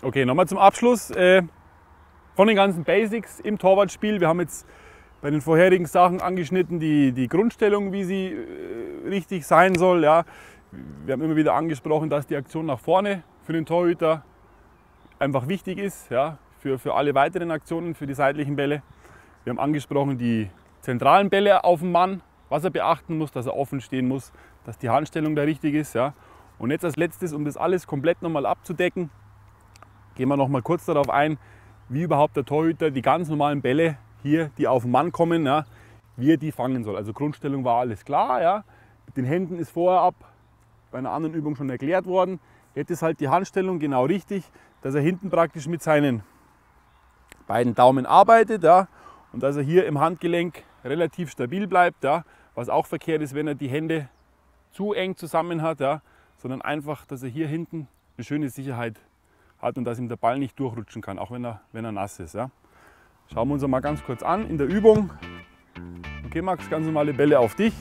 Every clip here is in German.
Okay, nochmal zum Abschluss von den ganzen Basics im Torwartspiel. Wir haben jetzt bei den vorherigen Sachen angeschnitten, die Grundstellung, wie sie richtig sein soll. Ja. Wir haben immer wieder angesprochen, dass die Aktion nach vorne für den Torhüter einfach wichtig ist, ja, für alle weiteren Aktionen, für die seitlichen Bälle. Wir haben angesprochen die zentralen Bälle auf dem Mann, was er beachten muss, dass er offen stehen muss, dass die Handstellung da richtig ist. Ja. Und jetzt als letztes, um das alles komplett nochmal abzudecken, gehen wir nochmal kurz darauf ein, wie überhaupt der Torhüter die ganz normalen Bälle hier, die auf den Mann kommen, ja, wie er die fangen soll. Also Grundstellung war alles klar, ja. Mit den Händen ist vorher bei einer anderen Übung schon erklärt worden. Jetzt ist halt die Handstellung genau richtig, dass er hinten praktisch mit seinen beiden Daumen arbeitet, ja, und dass er hier im Handgelenk relativ stabil bleibt, ja, was auch verkehrt ist, wenn er die Hände zu eng zusammen hat, ja, sondern einfach, dass er hier hinten eine schöne Sicherheit hat und dass ihm der Ball nicht durchrutschen kann, auch wenn er nass ist. Ja. Schauen wir uns mal ganz kurz an in der Übung. Okay, Max, ganz normale Bälle auf dich.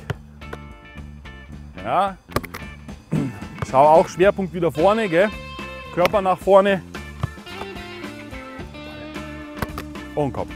Ja. Schau auch, Schwerpunkt wieder vorne, gell? Körper nach vorne. Und Kopf.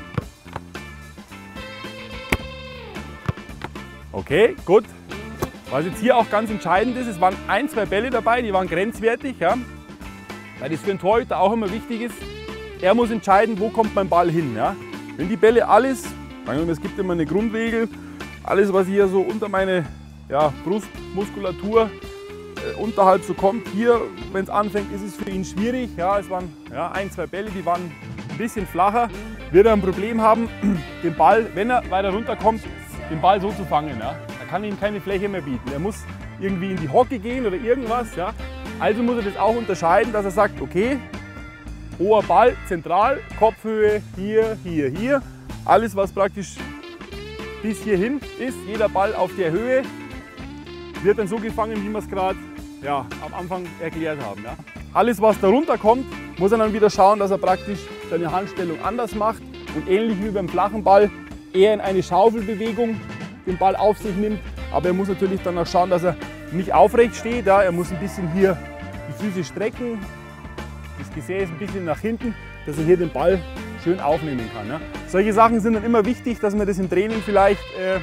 Okay, gut. Was jetzt hier auch ganz entscheidend ist, es waren ein, zwei Bälle dabei, die waren grenzwertig. Ja? Weil das für einen Torhüter auch immer wichtig ist. Er muss entscheiden, wo kommt mein Ball hin. Ja? Wenn die Bälle alles, es gibt immer eine Grundregel, alles was hier so unter meine Brustmuskulatur unterhalb so kommt, hier, wenn es anfängt, ist es für ihn schwierig. Ja? Es waren ein, zwei Bälle, die waren ein bisschen flacher. Wird er ein Problem haben, den Ball, wenn er weiter runterkommt, den Ball so zu fangen. Ja? Er kann ihm keine Fläche mehr bieten. Er muss irgendwie in die Hocke gehen oder irgendwas. Ja? Also muss er das auch unterscheiden, dass er sagt, okay, hoher Ball, zentral, Kopfhöhe, hier, hier, hier. Alles, was praktisch bis hierhin ist, jeder Ball auf der Höhe, wird dann so gefangen, wie wir es gerade am Anfang erklärt haben. Ja? Alles, was darunter kommt, muss er dann wieder schauen, dass er praktisch seine Handstellung anders macht und ähnlich wie beim flachen Ball eher in eine Schaufelbewegung den Ball auf sich nimmt. Aber er muss natürlich dann auch schauen, dass er nicht aufrecht steht. Ja? Er muss ein bisschen hier die Füße strecken, das Gesäß ein bisschen nach hinten, dass er hier den Ball schön aufnehmen kann. Ja? Solche Sachen sind dann immer wichtig, dass man das im Training vielleicht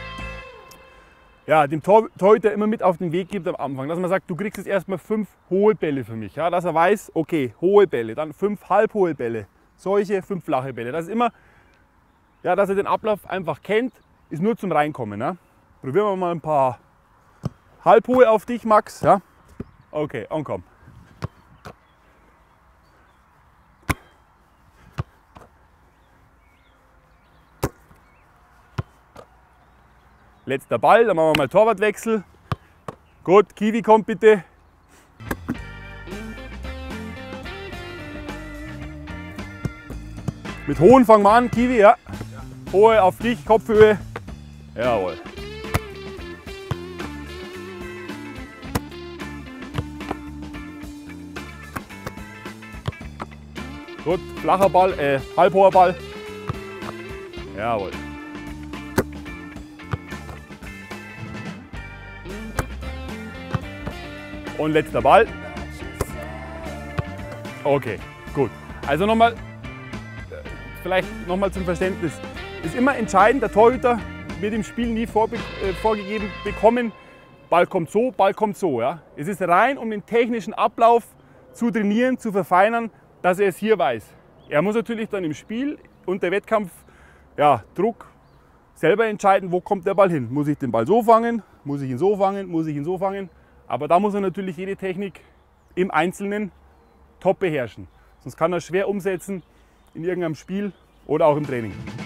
dem Torhüter immer mit auf den Weg gibt am Anfang. Dass man sagt, du kriegst jetzt erstmal 5 hohe Bälle für mich. Ja? Dass er weiß, okay, hohe Bälle, dann 5 halbhohe Bälle, solche 5 flache Bälle. Das ist immer, dass er den Ablauf einfach kennt, ist nur zum Reinkommen. Ja? Probieren wir mal ein paar halbhohe auf dich, Max. Ja? Okay, und komm. Letzter Ball, dann machen wir mal Torwartwechsel. Gut, Kiwi kommt bitte. Mit hohen fangen wir an, Kiwi, ja. Hohe auf dich, Kopfhöhe. Jawohl. Gut, flacher Ball, halbhoher Ball. Jawohl. Und letzter Ball. Okay, gut. Also nochmal, vielleicht nochmal zum Verständnis. Es ist immer entscheidend, der Torhüter wird im Spiel nie vorgegeben bekommen, Ball kommt so. Ja? Es ist rein, um den technischen Ablauf zu trainieren, zu verfeinern, dass er es hier weiß. Er muss natürlich dann im Spiel unter Wettkampfdruck selber entscheiden, wo kommt der Ball hin. Muss ich den Ball so fangen? Muss ich ihn so fangen? Muss ich ihn so fangen? Aber da muss er natürlich jede Technik im Einzelnen top beherrschen. Sonst kann er schwer umsetzen in irgendeinem Spiel oder auch im Training.